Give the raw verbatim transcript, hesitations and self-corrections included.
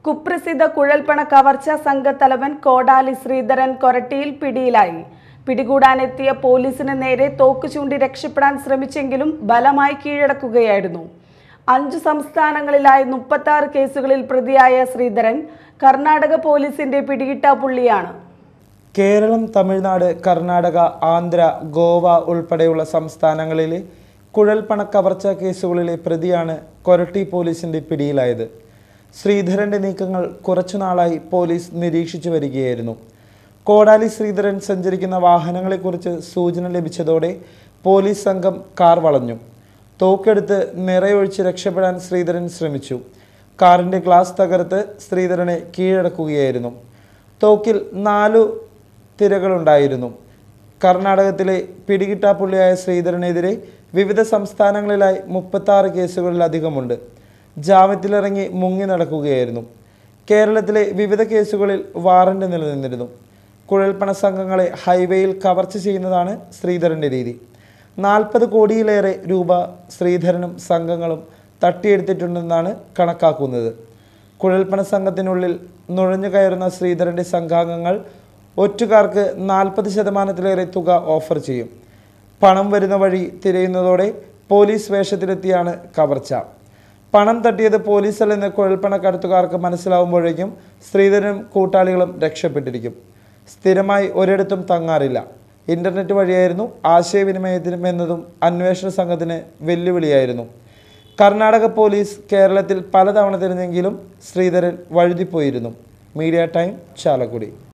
കുപ്രസിദ്ധ കുഴൽപ്പണ കവർച്ചാ സംഘത്തലവൻ കോടാലി ശ്രീധരൻ കൊരട്ടിയിൽ പിടിയിലായി. പിടികൂടാനെത്തിയ പോലീസിന് നേരെ തോക്ക് ചൂണ്ടി രക്ഷപ്പെടാൻ ശ്രമിച്ചെങ്കിലും ബലമായി കീഴടക്കുകയായിരുന്നു. അഞ്ചു സംസ്ഥാനങ്ങളിലായി മുപ്പത്തി ആറ് കേസുകളിൽ പ്രതിയായ ശ്രീധരൻ കർണാടക പോലീസിന്റെ പിടികിട്ടാപ്പുള്ളിയാണ്. കേരളം, തമിഴ്നാട്, കർണാടക, ആന്ധ്ര, ഗോവ ഉൾപ്പെടെയുള്ള സംസ്ഥാനങ്ങളിലെ കുഴൽപ്പണ കവർച്ചാ കേസുകളിലെ പ്രതിയാണ് കൊരട്ടി പോലീസിന്റെ പിടിയിലായത്. ശ്രീധരന്റെ നീക്കങ്ങൾ കുറച്ചുനാളായി പോലീസ് നിരീക്ഷിച്ചു വരികയായിരുന്നു. കോടാലി ശ്രീധരൻ സഞ്ചരിക്കുന്ന വാഹനങ്ങളെക്കുറിച്ച് സൂചന ലഭിച്ചതോടെ പോലീസ് സംഘം കാർ വളഞ്ഞു. തോക്കെടുത്ത് നിറയൊഴിച്ച് രക്ഷപ്പെടാൻ ശ്രീധരൻ ശ്രമിച്ചു. കാറിന്റെ ഗ്ലാസ് തകർത്ത് ശ്രീധരനെ കീഴടക്കുകയായിരുന്നു. തോക്കിൽ നാലു തിരകളുണ്ടായിരുന്നു. കർണാടകത്തിലെ പിടികിട്ടാപ്പുള്ളിയായ ശ്രീധരനെതിരെ വിവിധ സംസ്ഥാനങ്ങളിലായി മുപ്പത്തി ആറ് കേസുകളിലധികമുണ്ട്. ജാമ്യത്തിലിറങ്ങി മുങ്ങി നടക്കുകയായിരുന്നു. കേരളത്തിലെ വിവിധ കേസുകളിൽ വാറന്റ് നിലനിന്നിരുന്നു. കുഴൽപ്പണ സംഘങ്ങളെ ഹൈവേയിൽ കവർച്ച ചെയ്യുന്നതാണ് ശ്രീധരൻ്റെ രീതി. നാൽപ്പത് കോടിയിലേറെ രൂപ ശ്രീധരനും സംഘങ്ങളും തട്ടിയെടുത്തിട്ടുണ്ടെന്നാണ് കണക്കാക്കുന്നത്. കുഴൽപ്പണ സംഘത്തിനുള്ളിൽ നുഴഞ്ഞു കയറുന്ന ശ്രീധരൻ്റെ സംഘാംഗങ്ങൾ ഒറ്റുകാർക്ക് നാൽപ്പത് ശതമാനത്തിലേറെ തുക ഓഫർ ചെയ്യും. പണം വരുന്ന വഴി തിരയുന്നതോടെ പോലീസ് വേഷത്തിലെത്തിയാണ് കവർച്ച. പണം തട്ടിയത് പോലീസല്ലെന്ന് കുഴൽപ്പണ കടത്തുകാർക്ക് മനസ്സിലാവുമ്പോഴേക്കും ശ്രീധരനും കൂട്ടാളികളും രക്ഷപ്പെട്ടിരിക്കും. സ്ഥിരമായി ഒരിടത്തും തങ്ങാറില്ല. ഇന്റർനെറ്റ് വഴിയായിരുന്നു ആശയവിനിമയത്തിനും എന്നതും അന്വേഷണ സംഘത്തിന് വെല്ലുവിളിയായിരുന്നു. കർണാടക പോലീസ് കേരളത്തിൽ പലതവണ തിരഞ്ഞെങ്കിലും ശ്രീധരൻ വഴുതിപ്പോയിരുന്നു. Media time, Chalakudy.